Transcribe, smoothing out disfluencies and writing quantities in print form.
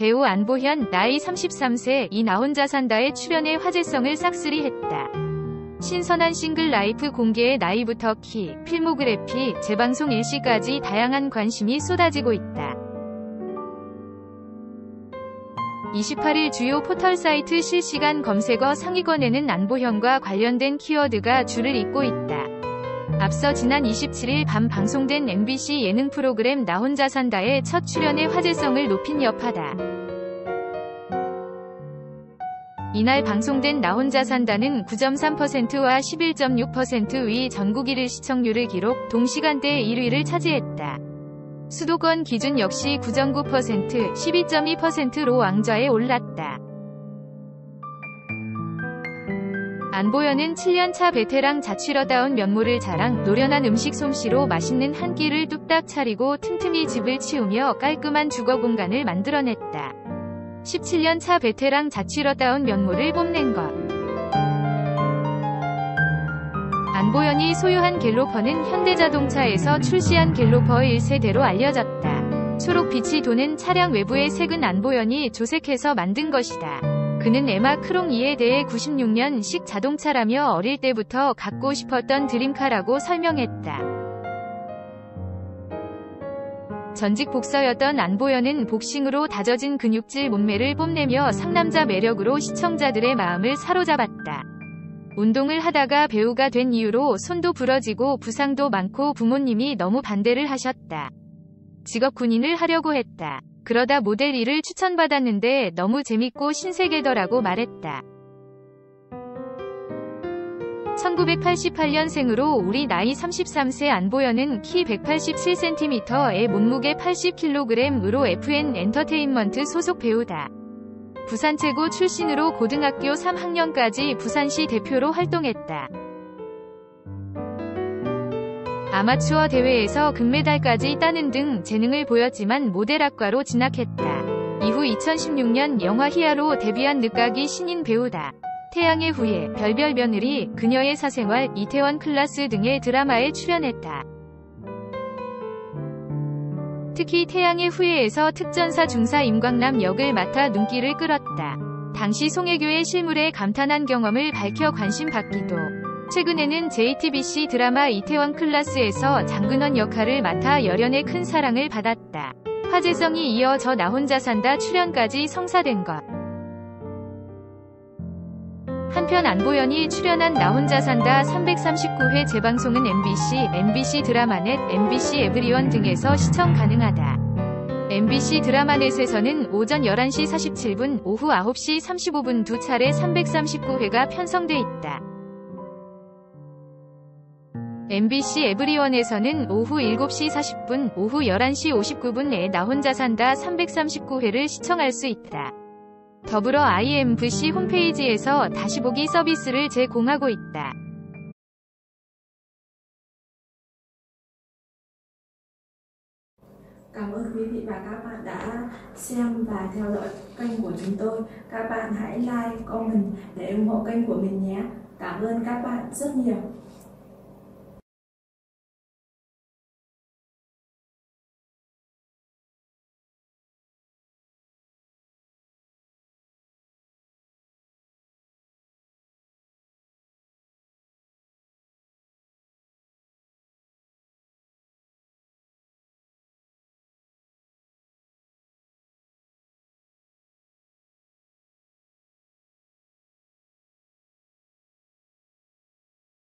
배우 안보현 나이 33세 이 나 혼자 산다에 출연해 화제성을 싹쓸이했다. 신선한 싱글 라이프 공개의 나이부터 키, 필모그래피, 재방송 일시까지 다양한 관심이 쏟아지고 있다. 28일 주요 포털 사이트 실시간 검색어 상위권에는 안보현과 관련된 키워드가 줄을 잇고 있다. 앞서 지난 27일 밤 방송된 MBC 예능 프로그램 나 혼자 산다의 첫 출연에 화제성을 높인 여파다. 이날 방송된 나 혼자 산다는 9.3%와 11.6% 위 전국 1위 시청률을 기록, 동시간대에 1위를 차지했다. 수도권 기준 역시 9.9%, 12.2%로 왕좌에 올랐다. 안보현은 7년차 베테랑 자취러다운 면모를 자랑, 노련한 음식 솜씨로 맛있는 한 끼를 뚝딱 차리고 틈틈이 집을 치우며 깔끔한 주거 공간을 만들어냈다. 17년차 베테랑 자취러다운 면모를 뽐낸 것. 안보현이 소유한 갤로퍼는 현대자동차에서 출시한 갤로퍼 1세대로 알려졌다. 초록빛이 도는 차량 외부의 색은 안보현이 조색해서 만든 것이다. 그는 에마 크롱 2에 대해 96년식 자동차라며 어릴 때부터 갖고 싶었던 드림카라고 설명했다. 전직 복서였던 안보현은 복싱으로 다져진 근육질 몸매를 뽐내며 상남자 매력으로 시청자들의 마음을 사로잡았다. 운동을 하다가 배우가 된 이유로 손도 부러지고 부상도 많고 부모님이 너무 반대를 하셨다. 직업 군인을 하려고 했다. 그러다 모델 일을 추천받았는데 너무 재밌고 신세계더라고 말했다. 1988년생으로 우리 나이 33세 안보현은 키 187cm에 몸무게 80kg으로 FN 엔터테인먼트 소속 배우다. 부산 최고 출신으로 고등학교 3학년까지 부산시 대표로 활동했다. 아마추어 대회에서 금메달까지 따는 등 재능을 보였지만 모델학과로 진학했다. 이후 2016년 영화 희야로 데뷔한 늦가기 신인 배우다. 태양의 후예, 별별 며느리, 그녀의 사생활, 이태원 클라스 등의 드라마에 출연했다. 특히 태양의 후예에서 특전사 중사 임광남 역을 맡아 눈길을 끌었다. 당시 송혜교의 실물에 감탄한 경험을 밝혀 관심 받기도. 최근에는 JTBC 드라마 이태원 클라스에서 장근원 역할을 맡아 열연의 큰 사랑을 받았다. 화제성이 이어져 나 혼자 산다 출연까지 성사된 것. 한편 안보현이 출연한 나 혼자 산다 339회 재방송은 MBC 드라마넷, MBC 에브리원 등에서 시청 가능하다. MBC 드라마넷에서는 오전 11시 47분, 오후 9시 35분 두 차례 339회가 편성돼 있다. MBC 에브리원에서는 오후 7시 40분, 오후 11시 59분에 나 혼자 산다 339회를 시청할 수 있다. 더불어 IMVC 홈페이지에서 다시 보기 서비스를 제공하고 있다. Cảm ơn quý vị và các bạn đã xem và theo dõi kênh của chúng tôi. Các bạn hãy like, comment để ủng hộ kênh của mình nhé. Cảm ơn các bạn rất nhiều.